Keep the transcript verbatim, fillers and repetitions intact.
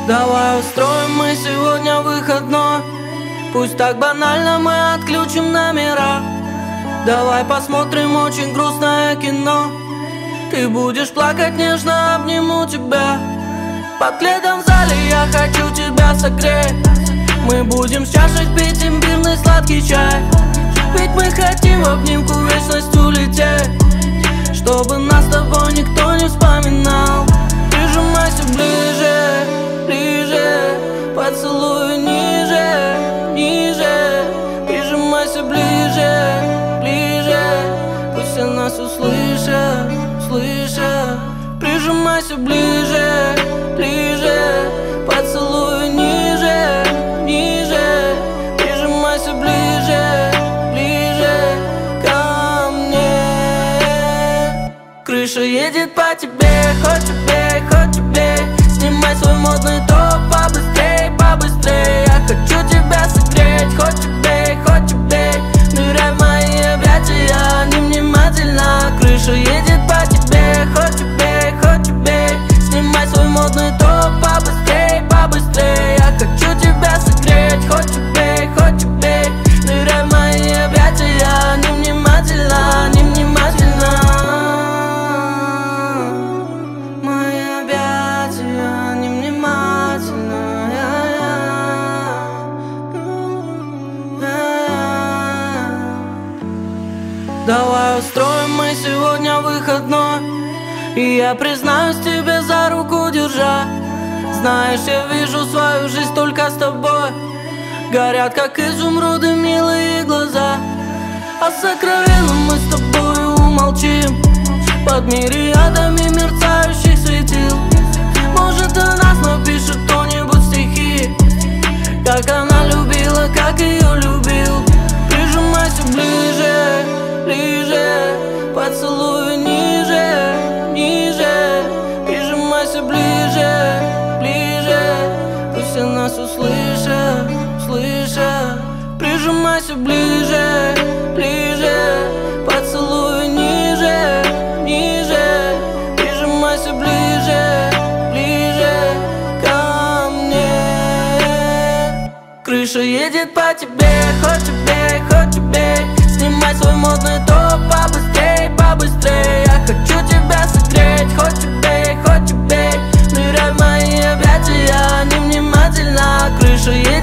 Давай устроим мы сегодня выходной. Пусть так банально, мы отключим номера. Давай посмотрим очень грустное кино. Ты будешь плакать, нежно обниму тебя. Под летом в зале я хочу тебя согреть. Мы будем с чашек пить имбирный сладкий чай. Ведь мы хотим в обнимку в вечность улететь, чтобы нас с тобой никто не вспоминал. Прижимайся ближе, ближе, поцелуй ниже, ниже. Прижимайся ближе, ближе, пусть все нас услышат, услышат. Прижимайся ближе, ближе, поцелуй ниже, ниже. Прижимайся ближе, ближе ко мне. Крыша едет по тебе, хоть убей, хоть убей. Снимай свой модный топ побыстрей, побыстрей. Я хочу тебя согреть, хоть убей, хоть убей. Ныряй в мои объятия, невнимательно. Крыша едет по тебе, хоть убей, хоть убей. Снимай свой модный топ побыстрей, побыстрей. Я хочу тебя согреть, хоть убей, хоть убей. Ныряй в мои объятия, невнимательно, невнимательно. Мои объятия, невнимательно. Давай устроим мы сегодня выходной. И я признаюсь тебе, за руку держа. Знаешь, я вижу свою жизнь только с тобой. Горят, как изумруды, милые глаза. А сокровенно мы с тобой умолчим под мириадами мерцающих светил. Может, о нас напишет кто-нибудь стихи, как она любила, как ее любил. Прижимайся ближе, ближе, поцелуй ниже, ниже. Прижимайся ближе, ближе, пусть все нас услышат, услышат. Прижимайся ближе, ближе, поцелуй ниже, ниже. Прижимайся ближе, ближе ко мне. Крыша едет по тебе, хоть убей, хоть убей. Снимай свой модный топ побыстрей, побыстрей. Я хочу тебя согреть, хоть убей, хоть убей. Ныряй в мои объятия, невнимательно. Крыша едет